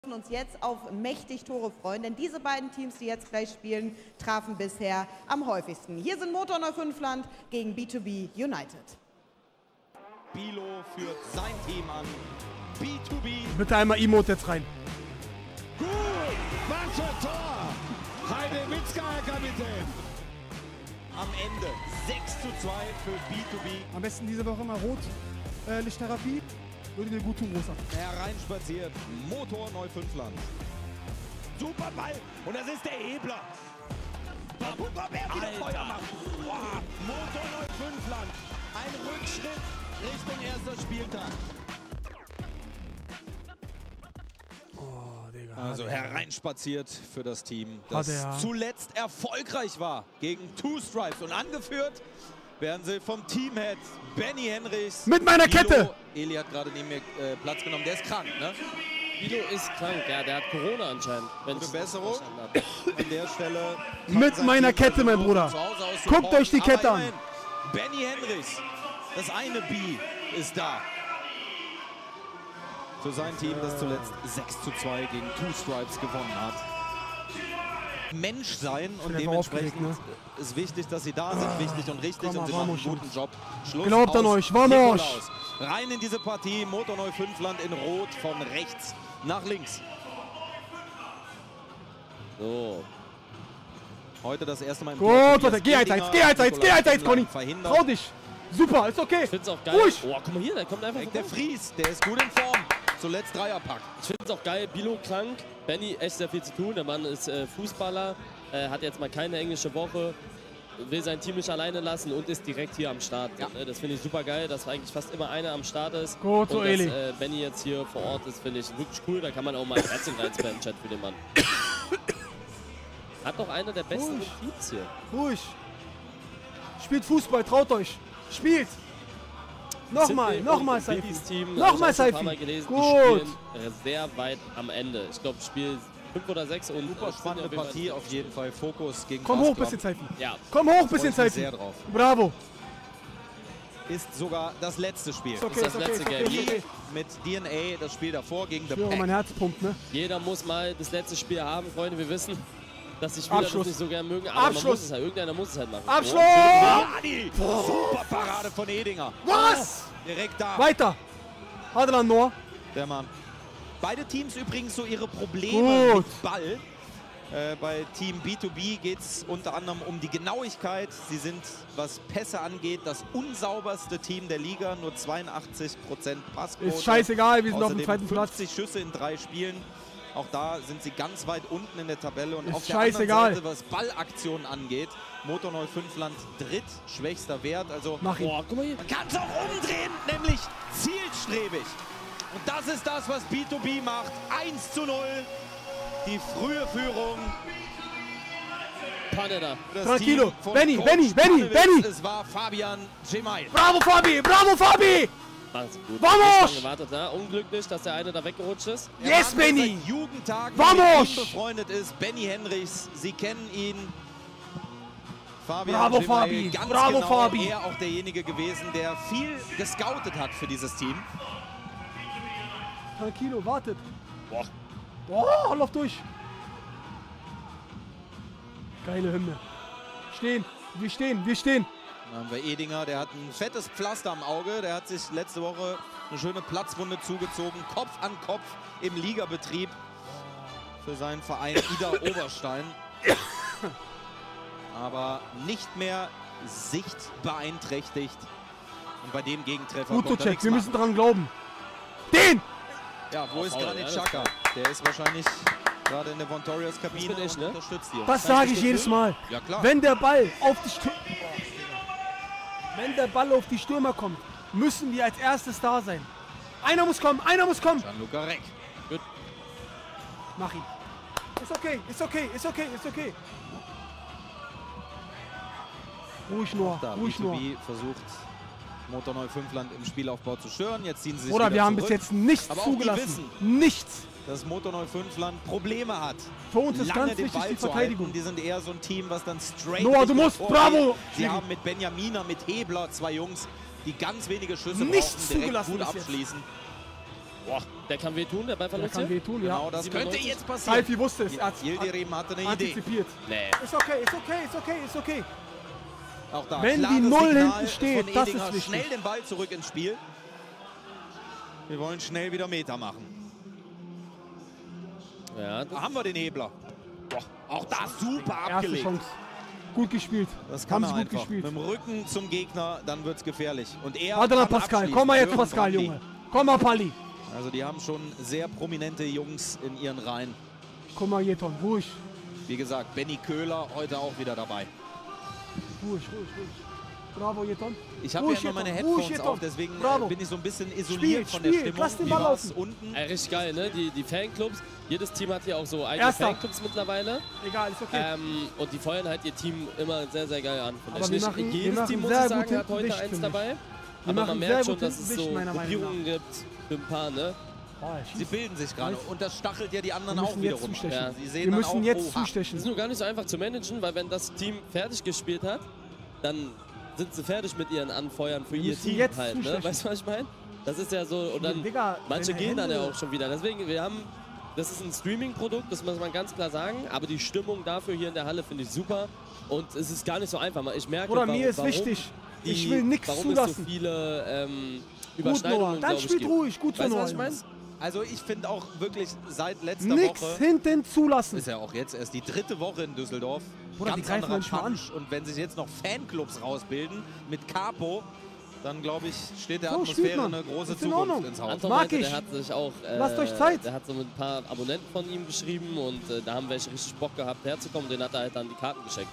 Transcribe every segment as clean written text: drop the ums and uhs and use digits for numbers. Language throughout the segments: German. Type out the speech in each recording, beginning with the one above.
uns jetzt auf mächtig Tore freuen, denn diese beiden Teams, die jetzt gleich spielen, trafen bisher am häufigsten. Hier sind Motor 05land gegen B2B United. Bilo führt sein Team an. B2B. Bitte einmal Emote jetzt rein. Gut, was für Tor! Heide Witzka, Herr Kapitän. Am Ende 6:2 für B2B. Am besten diese Woche mal Rot, Lichttherapie. Würde dir gut tun, Großer. Hereinspaziert Motor 05land. Super Ball. Und das ist der Hebler. Guck mal, wer wieder Feuer macht. Wow. Motor 05land. Ein Rückschritt Richtung erster Spieltag. Oh, Digga. Also hereinspaziert für das Team, das zuletzt erfolgreich war gegen Two Stripes. Und angeführt werden sie vom Teamhead Benny Henrichs. Mit meiner Bilo. Kette! Eli hat gerade neben mir Platz genommen. Der ist krank, ne? Bilo ist krank, ja, der hat Corona anscheinend. Gute Besserung an der Stelle. Mit meiner Kette, mein Bruder. Guckt euch die Kette an. Benny Henrichs, das eine B ist da. Für sein Team, das zuletzt 6:2 gegen Two Stripes gewonnen hat. Mensch sein und dementsprechend ist wichtig, dass sie da sind, wichtig und richtig und sie machen einen guten Job. Schluss Glaubt an euch, vamos! Rein in diese Partie, Motor 05land in Rot von rechts nach links. So. Heute das erste Mal im Gut, warte, geh 1-1, Conny! Trau dich! Super, ist okay! Ich find's auch geil. Ruhig. Oh, guck mal hier, der kommt einfach Der Fries, der ist gut in Form. Zuletzt Dreierpack. Ich find's auch geil, Bilo krank, Benny echt sehr viel zu tun. Der Mann ist Fußballer, hat jetzt mal keine englische Woche, will sein Team nicht alleine lassen und ist direkt hier am Start. Ja. Das finde ich super geil, dass eigentlich fast immer einer am Start ist. Gut, so und Eli. dass Benny jetzt hier vor Ort ist, finde ich wirklich cool. Da kann man auch mal ein Herzchen reinspammen im Chat für den Mann. Hat doch einer der besten Teams hier. Ruhig. Spielt Fußball, traut euch. Spielt. Nochmal Seifi. Nochmal Seifi. Gut. Sehr weit am Ende. Ich glaube, Spiel 5 oder 6 und super spannende Partie auf jeden Fall. Fokus gegen Komm hoch, bisschen Seifi. Ja. Komm hoch, bisschen Seifi. Sehr drauf. Bravo. Ist sogar das letzte Spiel. Ist okay, das letzte Game. Okay. Mit DNA das Spiel davor gegen The Ich höre, Pack. mein Herz pumpt, ne? Jeder muss mal das letzte Spiel haben, Freunde. Wir wissen, dass die Spieler das nicht so gern mögen, aber man muss es halt, irgendeiner muss es halt machen. Abschluss! Super Parade von Edinger. Was? Direkt da. Weiter. Adlan Noah. Der Mann. Beide Teams übrigens so ihre Probleme mit Ball. Bei Team B2B geht es unter anderem um die Genauigkeit. Sie sind, was Pässe angeht, das unsauberste Team der Liga. Nur 82% Passquote. Ist scheißegal, wir sind auf dem zweiten 50 Platz. 50 Schüsse in 3 Spielen. Auch da sind sie ganz weit unten in der Tabelle. Und ist auf der scheißegal. anderen Seite, was Ballaktionen angeht, Motor 05land drittschwächster Wert. Also Mach ihn. Boah, guck mal hier. man kann es auch umdrehen, nämlich zielstrebig. Und das ist das, was B2B macht. 1:0. Die frühe Führung. Panne da. Tranquilo. Benny. Es war Fabian Gemail. Bravo, Fabi. Bravo, Fabi. Machen sie gut. Vamos! Gewartet, na? Unglücklich, dass der eine da weggerutscht ist. Yes, Benny. Seit Jugendtagen Vamos! mit ihm befreundet ist. Benny Henrichs. Sie kennen ihn. Fabian Bravo, Gemail, Fabi. ganz Bravo, genau Fabi. Er auch derjenige gewesen, der viel gescoutet hat für dieses Team. Tranquilo, wartet. Boah. Boah, lauf durch. Geile Hymne. Stehen. Wir stehen. Dann haben wir Edinger, der hat ein fettes Pflaster am Auge. Der hat sich letzte Woche eine schöne Platzwunde zugezogen. Kopf an Kopf im Ligabetrieb für seinen Verein Ida Oberstein. Aber nicht mehr sichtbeeinträchtigt. Und bei dem Gegentreffer Gut, kommt er Check, nichts wir machen. müssen dran glauben. Den! Ja, wo ist Faul, Granit ja, Xhaka? Der ist wahrscheinlich gerade in der Vontorias Kabine bin ich, und ne? unterstützt hier. Das sage ich jedes Mal. Ja, klar. Wenn der Ball auf die Stürmer kommt, müssen wir als erstes da sein. Einer muss kommen. Gianluca Reck. Mach ihn. Ist okay. Ruhig nur. B2B versucht Motor 05land im Spielaufbau zu stören. Jetzt ziehen sie sich Oder wieder wir haben zurück. bis jetzt nichts Aber auch die zugelassen. wissen, Nichts. dass Motor 05land Probleme hat. Für uns ist lange ganz den wichtig Ball die zu Verteidigung. halten. Die sind eher so ein Team, was dann straight Noah, du Richtung musst, Tor bravo! geht. Sie haben mit Benjamina, mit Hebler 2 Jungs, die ganz wenige Schüsse Nichts brauchen, direkt zugelassen gut bis jetzt. abschließen. Boah, der kann wehtun, der Ball von Der uns kann hier. wehtun, Genau, ja. das könnte 97. jetzt passieren. Saifi wusste es. Er hat Yildirim hatte eine Idee. antizipiert. Nee. Ist okay, ist okay, ist okay, ist okay. Auch da, Wenn die klares 0 Signal hinten steht, von das Edinger, ist wichtig. schnell den Ball zurück ins Spiel. Wir wollen schnell wieder Meter machen. Ja, Da haben wir den Hebler. Boah, auch da super Erste abgelegt. Chance. Gut gespielt. Das kann Haben er sie gut einfach. gespielt. Mit dem Rücken zum Gegner, dann wird es gefährlich. Und er Warte mal, kann Pascal. abschließen. Komm mal jetzt, Hören Pascal, Brandli. Junge. Komm mal, Palli. Also die haben schon sehr prominente Jungs in ihren Reihen. Komm mal, Jeton. Ruhig. Wie gesagt, Benny Köhler heute auch wieder dabei. Ruhig, ruhig, ruhig. Bravo, Jeton. Ich habe ja Ruhig, immer meine Jeton. Ruhig, Headphones Jeton. auf, deswegen Bravo. bin ich so ein bisschen isoliert von der Spiel. Stimmung. Lass den Wie Ball war's laufen. unten? richtig geil, ne? Die Fanclubs, jedes Team hat hier auch so eigene Erster. Fanclubs mittlerweile. Egal, ist okay. Und die feuern halt ihr Team immer sehr, sehr geil an. Aber wir Nicht machen- wir jedes machen Team, muss sehr ich sagen, gut hat heute hinten dicht, eins finde ich. dabei. Wir Aber machen man sehr merkt gut schon, dass hinten es dicht, so meiner Meinung Gruppierungen gibt für ein paar, ne? Oh, er Sie schießt. bilden sich gerade Nice. und das stachelt ja die anderen Wir auch müssen wiederum. jetzt zustechen. Ja. Sie sehen Wir dann müssen auch, jetzt oha. Das zustechen. ist nur gar nicht so einfach zu managen, weil wenn das Team fertig gespielt hat, dann sind sie fertig mit ihren Anfeuern für Wir ihr müssen Team jetzt halt, ne? zustechen. Weißt du, was ich meine? Das ist ja so, und dann Digga, manche deine gehen dann ja Hände. auch schon wieder. Deswegen, das ist ein Streaming-Produkt, das muss man ganz klar sagen, aber die Stimmung dafür hier in der Halle finde ich super und es ist gar nicht so einfach. Ich merke, Oder mir ist wichtig, ich will nichts warum zulassen. es so viele Gut, Noah. Überschneidungen, Dann glaub ich, spielt gibt. ruhig. Gut so, Weißt du, Noah. was ich meine? Also ich finde auch wirklich seit letzter Nix Woche, hinten zulassen. ist ja auch jetzt erst die 3. Woche in Düsseldorf, Bruder, die ganz greifen anderer manchmal an. Punch. Und wenn sich jetzt noch Fanclubs rausbilden mit Capo, dann glaube ich, steht der So spielt Atmosphäre man. eine große Ist in Zukunft Ordnung. ins Haus. Anton Mag meinte, ich. der hat sich auch, Lasst euch Zeit. der hat so mit ein paar Abonnenten von ihm geschrieben und da haben welche richtig Bock gehabt herzukommen, den hat er halt dann die Karten geschenkt.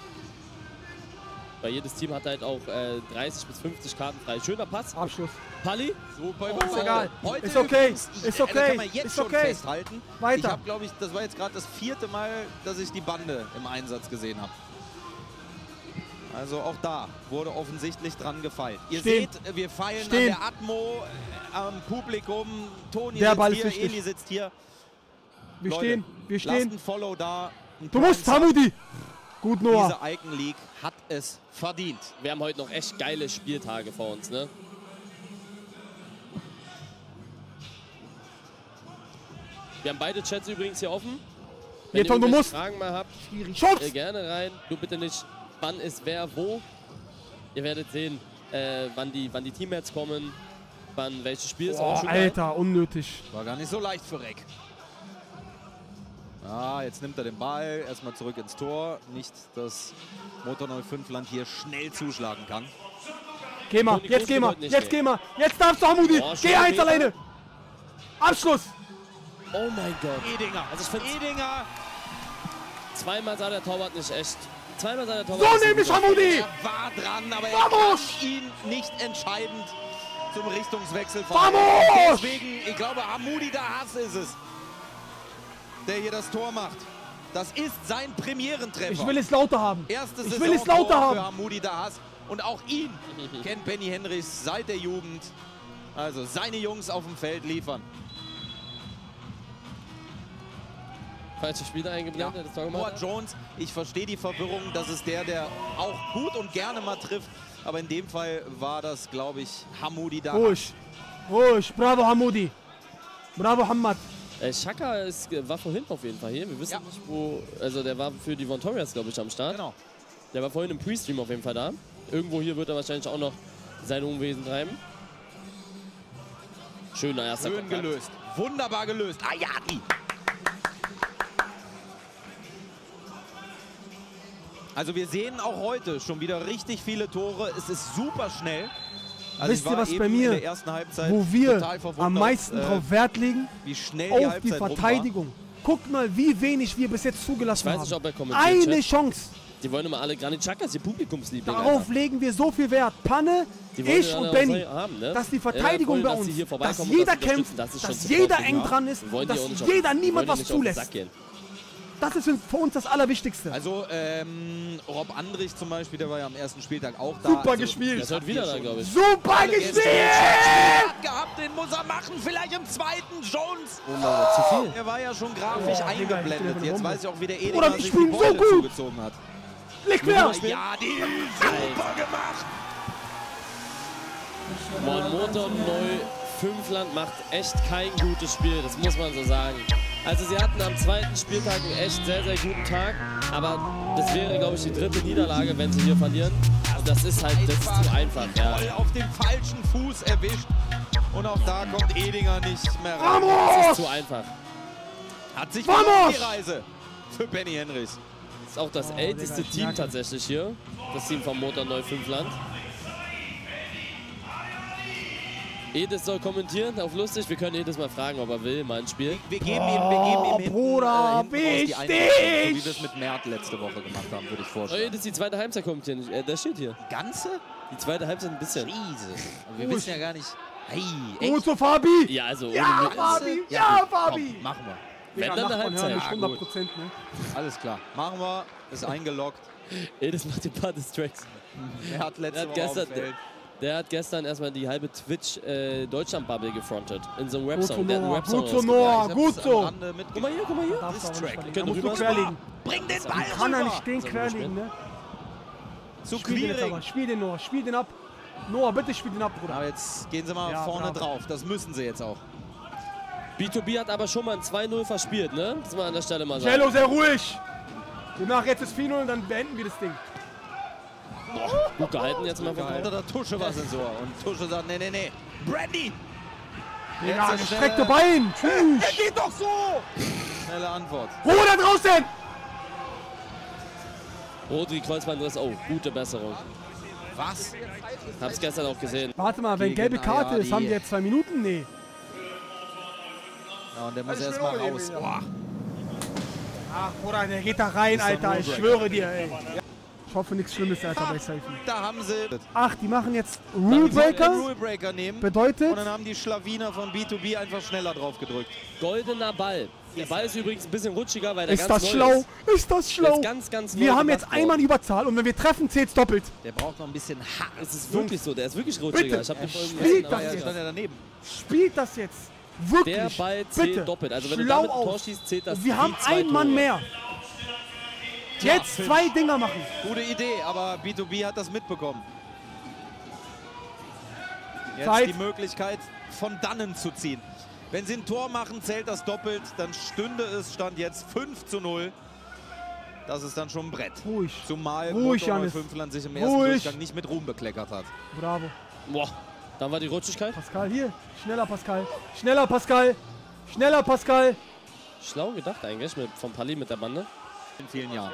Weil jedes Team hat halt auch 30 bis 50 Karten frei. Schöner Pass. Abschluss. Palli. Super, ist egal. Heute Ist okay. übrigens, Ist da okay. kann man jetzt Ist schon okay. festhalten. Weiter. Ich habe, glaube ich, das war jetzt gerade das 4. Mal, dass ich die Bande im Einsatz gesehen habe. Also auch da wurde offensichtlich dran gefeilt. Ihr Stehen. seht, wir feilen Stehen. an der Atmo, am Publikum. Toni Der sitzt Ball ist hier, wichtig. Eli sitzt hier. Wir Leute, stehen. Wir Lasst stehen. ein Follow da. Ein Du musst, Prime Sub. Hamudi. Gut, Noah. Diese Icon League hat es verdient. Wir haben heute noch echt geile Spieltage vor uns, ne? Wir haben beide Chats übrigens hier offen. Wenn Jeton, ihr du irgendwelche musst. Fragen mal habt, Schubs. gerne rein. Du bitte nicht, wann ist wer wo. Ihr werdet sehen, wann die Teammates kommen, wann welches Spiel ist. Oh, Auch schon geil. Alter, unnötig. War gar nicht so leicht für Reck. Ah, jetzt nimmt er den Ball, erstmal zurück ins Tor. Nicht, dass Motor 05 Land hier schnell zuschlagen kann. Geh mal, Toni jetzt Kroos geh mal, wird nicht jetzt mehr. geh mal. Jetzt darfst du, Hamudi. Oh, Geh schöner eins Meter. alleine. Abschluss. Oh mein Gott. Edinger, Also ich find's- Edinger, Zweimal sah der Torwart nicht echt. Zweimal sah der Torwart So nicht nämlich, gut aus. Hamudi. er war dran, aber er Vamos! kann ihn nicht entscheidend zum Richtungswechsel Vamos! Deswegen, ich glaube, Hamudi Dahas ist es, der hier das Tor macht. Das ist sein Premierentreffer. Ich will es lauter haben. Erstes Ich will es lauter für haben. Hamudi Dahas. Und auch ihn kennt Benny Henrichs seit der Jugend. Also seine Jungs auf dem Feld liefern. Falsche Spieler eingeblendet, das Tor Noah gemacht. Jones, ich verstehe die Verwirrung. Das ist der auch gut und gerne mal trifft. Aber in dem Fall war das, glaube ich, Hamudi Dahas. Ruhig. Ruhig. Bravo, Hamudi. Bravo, Hamad. Xhaka war vorhin auf jeden Fall hier. Wir wissen Ja. nicht, wo. Also, der war für die Von Torres, glaube ich, am Start. Genau. Der war vorhin im Pre-Stream auf jeden Fall da. Irgendwo hier wird er wahrscheinlich auch noch sein Unwesen treiben. Schöner erster Schön Kontakt. gelöst. Wunderbar gelöst. Ayati. Also wir sehen auch heute schon wieder richtig viele Tore. Es ist super schnell. Also Wisst ich ihr, war was eben bei in mir, der ersten Halbzeit wo wir total verwundert, am meisten drauf Wert legen? wie schnell Auf die Halbzeit rum war. Verteidigung. Guckt mal, wie wenig wir bis jetzt Ich zugelassen weiß nicht, ob er haben. kommentiert. Eine Chat. Chance. Die wollen immer alle Granit Xhaka ist ihr Publikumsliebling. Darauf Alter. legen wir so viel Wert. Panne, Die wollen ich alle und auch Benny. so haben, ne? Dass die Verteidigung Ja, bei voll, dass uns, die hier dass vorbeikommen und jeder das kämpft, unterstützen, das ist dass schon jeder Supporting, eng ja. dran ist Wir wollen und die auch dass nicht jeder wir niemand wollen die was nicht auf den zulässt. Sack gehen. Das ist für uns das Allerwichtigste. Also Rob Andrich zum Beispiel, der war ja am ersten Spieltag auch da. Super also, gespielt. Der ist heute wieder da, glaube ich. Super alle Gäste gespielt! hat gehabt, den muss er machen. Vielleicht im zweiten Jones. Zu viel. Er war ja schon grafisch Oh, Digga, ich bin eingeblendet. eine Jetzt Bombe. weiß ich auch, wie der Bruder, Edinger ich sich bin die so Beute gut. zugezogen hat. Blick quer! Ja, die super gemacht. Motor Fünfland macht echt kein gutes Spiel, das muss man so sagen. Also sie hatten am zweiten Spieltag einen echt sehr, sehr guten Tag, aber das wäre, glaube ich, die dritte Niederlage, wenn sie hier verlieren. Und das ist halt, das ist zu einfach. Ja. Voll auf den falschen Fuß erwischt. Und auch da kommt Edinger nicht mehr rein. Das ist zu einfach. Hat sich gelohnt, die Reise für Benny Henrichs. Das ist auch das älteste Team tatsächlich hier, das Team vom Motor Neu Fünfland. Edis soll kommentieren auf lustig. Wir können Edis mal fragen, ob er will, mal ein Spiel. Wir geben ihm hinten, Bruder, hinten raus die Einwechslung, so wie wir es mit Mert letzte Woche gemacht haben, würde ich Oh, vorstellen. Edis, die zweite Halbzeit kommentieren. Der steht hier. Die ganze? Die zweite Halbzeit ein bisschen. Jesus. Aber wir wissen ja gar nicht. Hey, Gut echt? so, Fabi! Ja, also ohne Ja, Witz. Fabi! Ja, Ja, gut, Fabi! komm, machen wir. Wenn Ja, dann eine Nachbarn hören Halbzeit. mich 100%, ne? Alles klar. Machen wir. Ist eingeloggt. Edis macht die paar Distracks. Er hat letzte Woche aufgefällt. Der hat gestern erstmal die halbe Twitch-Deutschland-Bubble gefrontet. In so einem Rap-Song. Gut Der hat einen Rap-Song so, rausgebracht. Noah, Ich gut hab's so! am Rande Guck mal hier, guck mal hier. Darfst du aber nicht Track. verlieren. Könnt Da ihr musst du rüber? querlegen. Bring den Ball Kann er rüber. nicht stehen, Soll querlegen, man ne? Zu Spiel den jetzt aber, Clearing. spiel den Noah, spiel den ab. Noah, bitte spiel den ab, Bruder. Aber jetzt gehen sie mal Ja, vorne bravo. drauf. Das müssen sie jetzt auch. B2B hat aber schon mal ein 2-0 verspielt, ne? Das muss man an der Stelle mal sagen. Cello, sehr ruhig. Demnach jetzt ist 4-0 und dann beenden wir das Ding. Gut gehalten jetzt mal von Unter der Tusche was ins Ohr. Und Tusche sagt, nee, nee, nee. Brandy! Ja, Jetzt gestreckte Bein. Tschüss. geht doch so! Schnelle Antwort. Ruhe da draußen. Rodri Kreuzbandriss, oh, gute Besserung. Was? Hab's gestern auch gesehen. Warte mal, wenn Gegen gelbe Karte ist, Ayadi. haben die jetzt 2 Minuten? Nee. Ja, und der muss erst mal raus. Boah. Ach, Bruder, der geht da rein, Alter. Ich schwöre dir, ey. Ich hoffe, nichts Schlimmes, Alter, bei Seifen. Da haben sie Ach, die machen jetzt den Rule Breaker. Rule Breaker nehmen. Bedeutet, Und dann haben die Schlawiner von B2B einfach schneller drauf gedrückt. Goldener Ball. Der Ball ist übrigens ein bisschen rutschiger, weil der ist ganz das neu schlau? ist. Ist das Der schlau? ist ganz, ganz neu Wir haben gemacht jetzt einmal worden. Überzahl und wenn wir treffen, zählt's doppelt. Der braucht noch ein bisschen Hack. Es ist wirklich so, der ist wirklich rutschiger. Bitte, Ich hab den vorhin spielt gesehen, das aber Ja, jetzt. stand ja daneben. Spielt das jetzt. Wirklich. Der Ball zählt Bitte. doppelt. Also wenn du Schlau damit ein Tor aus. schießt, zählt das Und wir haben wie 2 einen Mann Tore. mehr. Jetzt Fünf. 2 Dinger machen. Gute Idee, aber B2B hat das mitbekommen. Jetzt Zeit. die Möglichkeit, von dannen zu ziehen. Wenn sie ein Tor machen, zählt das doppelt. Dann stünde es, stand jetzt 5:0. Das ist dann schon ein Brett. Ruhig. Zumal Ruhig, Motor Janis. Neufünfland sich im ersten Ruhig. Durchgang nicht mit Ruhm bekleckert hat. Bravo. Boah, dann war die Rutschigkeit. Pascal, hier. Schneller, Pascal. Schneller, Pascal. Schneller, Pascal. Schlau gedacht eigentlich vom Palli mit der Bande. In vielen Jahren.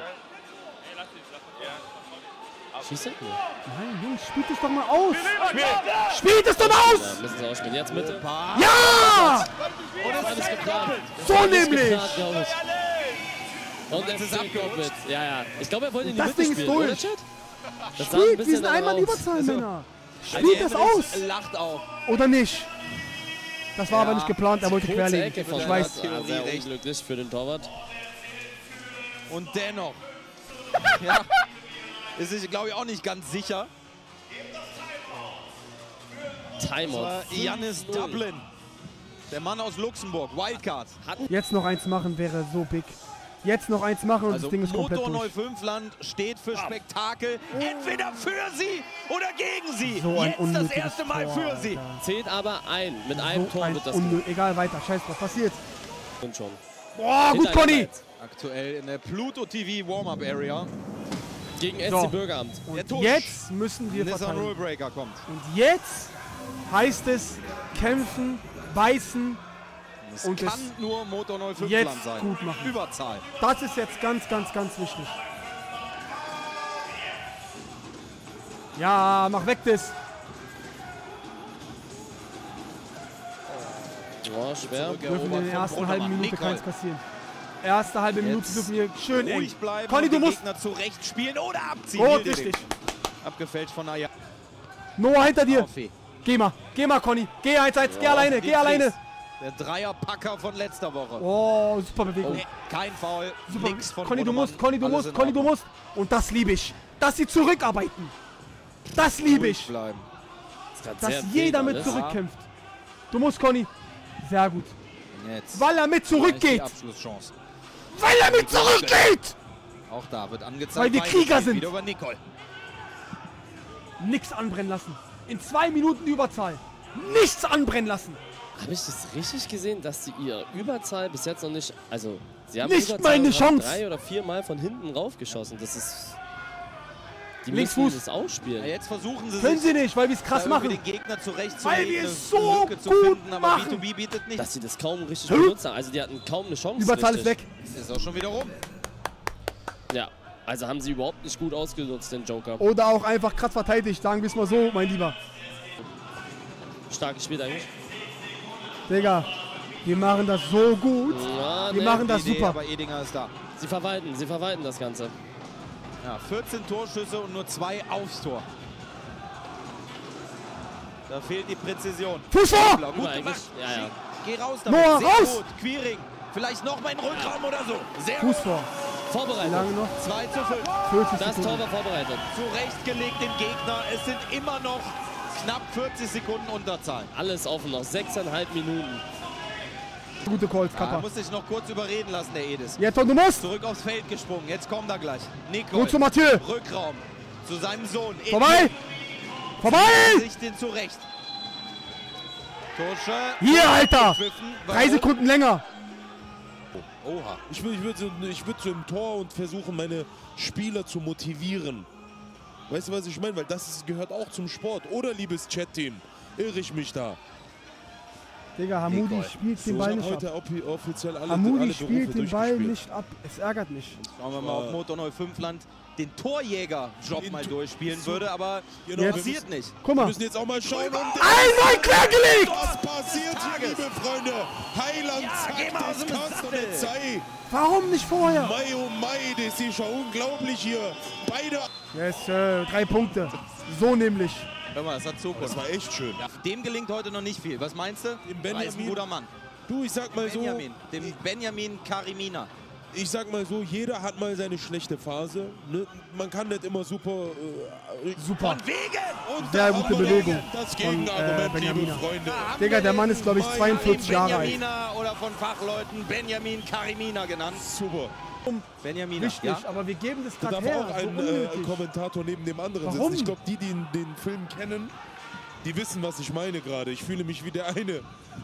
Schießt er? Nein, Jungs, spielt es doch mal aus. Spielt es doch mal aus. Ja, müssen sie ausspielen. Jetzt Mitte. Ja! Alles geplant. So Alles nämlich. geplant, glaub ich. Und Jetzt ist FC abgerutscht. kommt mit. Ja, ja. Ich glaube, er wollte in die Das Mitte Ding ist spielen, oder durch. Chat? Das sah ein Spielt, wir bisschen sind danach einmal in aus. Überzahl, Männer. Die Spielt das Henrichs aus. lacht auch. Oder nicht? Das war aber nicht geplant, er wollte Kurze querlegen. Ecke von Ich Torwart. weiß. Ah, sehr Recht. unglücklich für den Torwart. Und dennoch. Ja. Ist sich, glaube ich, auch nicht ganz sicher. Timeout. Aber Janis 5-0. Dublin. Der Mann aus Luxemburg. Wildcard. Jetzt noch eins machen wäre so big. Jetzt noch eins machen und Also das Ding ist komplett Motor durch. Neufünfland steht für Spektakel. Entweder für sie oder gegen sie. So ein Jetzt das unnötiges erste Mal Tor, für sie. Alter. Zählt aber ein. Mit einem So Tor ein wird das Egal, weiter. Scheiß, was passiert? und schon. Boah, gut, Conny. Hinterher Aktuell in der Pluto TV Warm-Up Area. Gegen So. SC Bürgeramt. Der Und Tusch. jetzt müssen wir Nissan verteidigen. Rulebreaker kommt. Und jetzt heißt es kämpfen, beißen. Es Und kann es nur Motor Neufünfland jetzt sein. gut machen. Überzahl. Das ist jetzt ganz, ganz, ganz wichtig. Ja, mach weg das. Oh, schwer. Dürfen in Zurückerobert der von ersten Brunnermann. halben Minute Nicole. keins passieren. Erste halbe Minute Jetzt dürfen wir schön eng. Ruhig bleiben Conny, und du den musst. Gegner zurecht spielen oder abziehen. Rot, Hildering. richtig. Abgefälscht von Aya. Noah hinter dir. Auffee. Geh mal, Conny. Geh 1-1, geh alleine, geh alleine. Der Dreierpacker von letzter Woche. Oh, super Bewegung. Nee, kein Foul, Super. nix von Conny, du Brunnermann. musst, Conny, du Alles musst, in Conny, du Ordnung. musst. Und das liebe ich. Dass sie zurückarbeiten. Das liebe Ruhig ich. bleiben. Das ist grad Dass sehr jeder wild mit alles. zurückkämpft. Du musst, Conny. Sehr gut. Jetzt Weil er mit die zurückgeht. Abschlusschance. Weil er mit zurückgeht. Auch da wird angezeigt. Weil wir Beide Krieger steht sind. Wieder über Nicole. Nix anbrennen lassen. In 2 Minuten Überzahl. Nichts anbrennen lassen. Habe ich das richtig gesehen, dass sie ihre Überzahl bis jetzt noch nicht... Also, sie haben Nicht Überzahl mal eine und haben Chance. 3 oder 4 Mal von hinten raufgeschossen. Das ist... Die Links müssen Fuß. das ausspielen. Ja, jetzt versuchen sie Können sich sie nicht, weil wir es krass da machen. irgendwie den Gegner zurecht zu Weil legen, wir eine es so Lücke zu gut finden, aber machen. B2B bietet nicht. Dass sie das kaum richtig benutzt haben. Also, die hatten kaum eine Chance. Überzahl ist richtig. weg. Ist auch schon wieder rum. Ja, also haben sie überhaupt nicht gut ausgenutzt, den Joker. Oder auch einfach krass verteidigt, sagen wir es mal so, mein Lieber. Stark gespielt eigentlich. Digga, wir machen das so gut. Ja, Wir nee. machen das Die Idee, super. aber Edinger ist da. Sie verwalten das Ganze. Ja, 14 Torschüsse und nur 2 aufs Tor. Da fehlt die Präzision. Fuß vor! Gut Immer gemacht. eigentlich. Ja, ja. Geh raus damit. Noah, Sehr raus! gut. Quiring. Vielleicht noch mal in den Rückraum oder so. Sehr Fuß gut. vor. Wie Vorbereitet. lange noch? 2 zu 5. 40 Das Tor Sekunden. war vorbereitet. Zurechtgelegt den Gegner. Es sind immer noch knapp 40 Sekunden Unterzahl. Alles offen noch. 6,5 Minuten. Gute Calls, Ah, Kappa. muss sich noch kurz überreden lassen, der Edis. Jetzt und du musst. Zurück aufs Feld gesprungen. Jetzt kommt er gleich. Nicole. Gut zu Mathieu. Rückraum. Zu seinem Sohn. Vorbei. Vorbei. Sich den zurecht. Tosche. Hier, Alter. Pfiffen. 3 Warum? Sekunden länger. Oha. Ich würd so im Tor und versuchen, meine Spieler zu motivieren. Weißt du, was ich meine? Weil gehört auch zum Sport. Oder, liebes Chat-Team, irre ich mich da? Digga, Hamudi Nicole. spielt den Ich Ball habe nicht ab. heute offiziell alle Hamudi Berufe spielt den Ball durchgespielt. nicht ab. Es ärgert mich. Schauen wir mal, ob Motor 05 Land den Torjäger-Job mal durchspielen würde, aber Genau, Jetzt. passiert nicht. Guck Wir mal. müssen jetzt auch mal schauen. Einmal quergelegt. Was passiert hier, Tages. liebe Freunde? Heiland Ja, geh mal aus sagt, dem das kannst du Sattel. nicht sein. Warum nicht vorher? Mai, oh Mai, das ist ja unglaublich hier. Beide. Yes, 3 Punkte. So nämlich. Hör mal, das hat Zukunft. Das war echt schön. Ja, dem gelingt heute noch nicht viel. Was meinst du? Dem Er ist ein Benjamin- guter Mann. Du, ich sag mal so, Benjamin. Dem Benjamin Karimina. ich sag mal so, jeder hat mal seine schlechte Phase. Ne? Man kann nicht immer super. Super. Von wegen! Und Sehr da gute haben wir Bewegung Das von, Gegenargument, liebe Benjamina. Freunde. Digga, der Mann ist, glaube ich, 42 Jahre alt. Benjamina oder von Fachleuten Benjamin Karimina genannt. Super. Benjamina, Richtig, ja? aber wir geben das Da gerade darf her. auch So ein unnötig. Kommentator neben dem anderen Warum? sitzen. Ich glaube, die den Film kennen, die wissen, was ich meine gerade. Ich fühle mich wie der eine.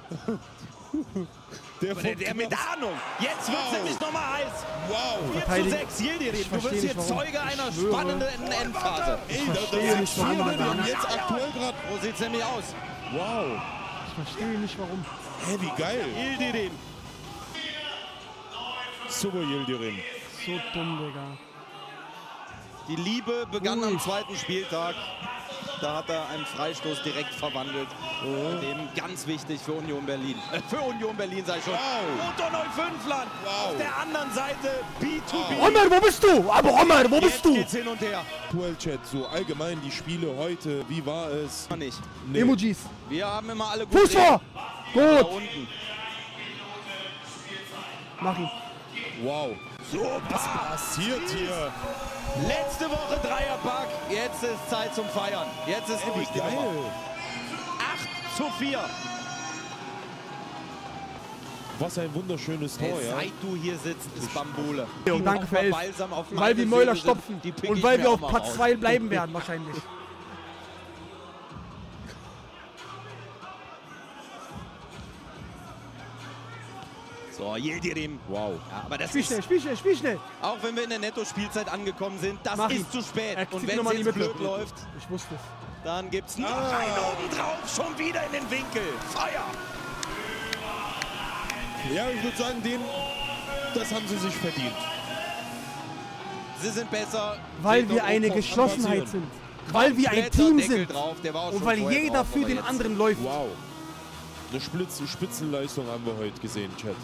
Der Der mit Ahnung. Jetzt wird es Wow. nämlich nochmal heiß. Wow. 4 zu Verteidigen. 6, Yildirim. Du verstehe wirst nicht, hier warum. Zeuge einer Ich schwöre. spannenden Endphase. Ey, verstehe nicht, warum wir man da haben nicht- jetzt aktuell gerade. So sieht es nämlich aus. Wow. Ich verstehe nicht, warum. Hä, wie geil. Yildirim. Super, Yildirim. So dumm, Digga. Die Liebe begann Ui. am 2. Spieltag. Da hat er einen Freistoß direkt verwandelt. Dem ganz wichtig für Union Berlin. Für Union Berlin sei schon. Wow. Motor 05 Land. Wow. Auf der anderen Seite B2B. Omar, wo bist du? Aber Omar, wo bist Jetzt du? geht's hin und her. Dual-Chat, so allgemein die Spiele heute, wie war es? Noch nicht. Nee. Emojis. Wir haben immer alle gut Fuß vor. Da Gut. unten. Mach ihn. Wow. Was passiert hier? Letzte Woche Dreierpack. Jetzt ist Zeit zum Feiern. Jetzt ist Ey, durch wie die geil. Nummer. 8:4. Was ein wunderschönes Tor, ja. Seit du hier sitzt, ist Bambule. Und danke für 11. Balsam auf Weil meine wir Mäuler Seele sind, stopfen. die pick Und ich weil mir wir auch auf mal Platz raus. 2 bleiben werden, wahrscheinlich. So, Yildirim. Wow. Ja, aber das Spiel ist, schnell, spiel schnell, spiel schnell. auch wenn wir in der Netto-Spielzeit angekommen sind, das Mach ihn. ist zu spät. Er Und zieht wenn nochmal es in die jetzt Mitte. blöd läuft, Ich wusste es. dann gibt's noch einen oben drauf. Schon wieder in den Winkel. Feuer. Ja, ich würde sagen, das haben sie sich verdient. Sie sind besser. Weil Seht wir doch, eine wo Geschlossenheit passieren. sind. Weil wir ein kompletter Team Deckel sind. drauf. Der war auch Und schon weil vorher jeder drauf, für aber den jetzt. anderen läuft. Wow. Eine Spitzenleistung haben wir heute gesehen, Chat.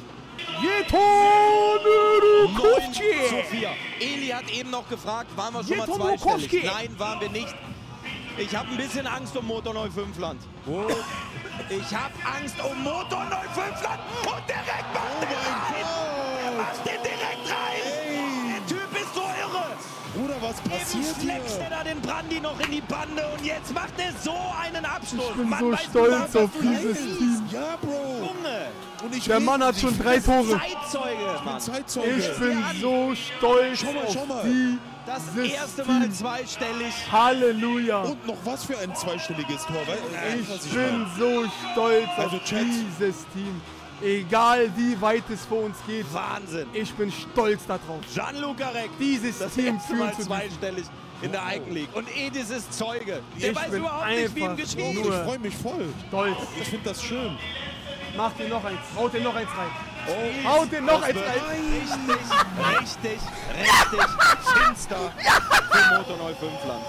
9:4. Eli hat eben noch gefragt, waren wir schon mal Jeton zweistellig? Lukowski. Nein, waren wir nicht. Ich habe ein bisschen Angst um Motor 05 Land. Ich habe Angst um Motor 05 Land. Und direkt macht der rein. Er macht den direkt rein. Der Typ ist so irre. Bruder, was Eben passiert flext er hier? da den Brandi noch in die Bande und jetzt macht er so einen Abschluss. Ich bin Mann, so weißt du stolz überhaupt, auf was du dieses denkst? Team. Ja, Bro. Junge, Und ich Der Mann hat schon 3 Tore. Zeitzeuge, Mann. Zeitzeuge. Ich bin so stolz Schau mal. auf die. Das dieses erste Mal Team. zweistellig. Halleluja. Und noch was für ein zweistelliges Tor. Ich bin so stolz Also, auf Chat. dieses Team. Egal wie weit es vor uns geht. Wahnsinn. Ich bin stolz darauf. Gianluca Reck. Dieses Das Team erste Mal führt zu zweistellig in der Eigenleague. Und Edis ist Zeuge. Der Ich weiß bin überhaupt nicht, wie ihm einfach geschieht. nur- Ich freue mich voll. Stolz. Ich finde das schön. Macht ihr noch eins. Haut ihr noch eins rein. Oh, Haut ihr noch Das eins wird rein. richtig finster für Motor Neufünfland.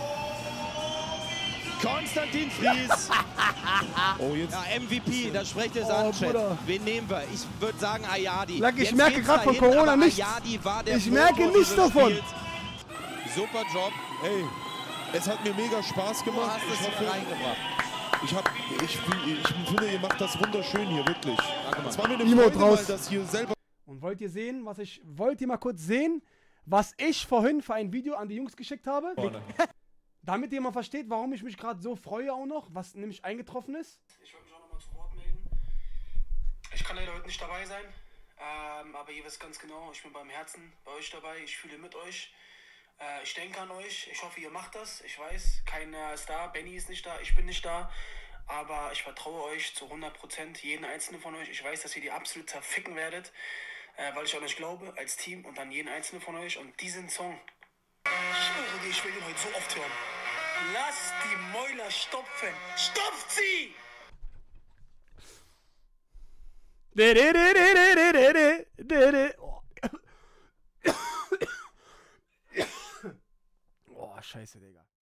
Konstantin Fries. oh jetzt. Ja, MVP, da sprecht es Oh, an, Chat. Bruder. Wen nehmen wir? Ich würde sagen Ayadi. Lack, ich Jetzt merke geht's grad von dahin, Corona aber nichts. Ayadi war der Ich merke Motor nichts dieses davon. Spiels. Super Job. Ey, es hat mir mega Spaß Du gemacht. hast Ich es hoffe, reingebracht. ich finde, ihr macht das wunderschön hier, wirklich. Es war mir eine Emote Freude, mal raus. das hier selber. Und wollt ihr sehen, wollt ihr mal kurz sehen, was ich vorhin für ein Video an die Jungs geschickt habe? Damit ihr mal versteht, warum ich mich gerade so freue auch noch, was nämlich eingetroffen ist. Ich wollte mich auch nochmal zu Wort melden. Ich kann leider heute nicht dabei sein, aber ihr wisst ganz genau, ich bin beim Herzen bei euch dabei, ich fühle mit euch. Ich denke an euch, ich hoffe, ihr macht das. Ich weiß, keiner ist da, Benny ist nicht da, ich bin nicht da. Aber ich vertraue euch zu 100%, jeden einzelnen von euch. Ich weiß, dass ihr die absolut zerficken werdet, weil ich an euch glaube, als Team und an jeden einzelnen von euch. Und diesen Song, ich schwöre dir, ich will ihn heute so oft hören. Lass die Mäuler stopfen. Stopft sie! Oh, scheiße, Digga.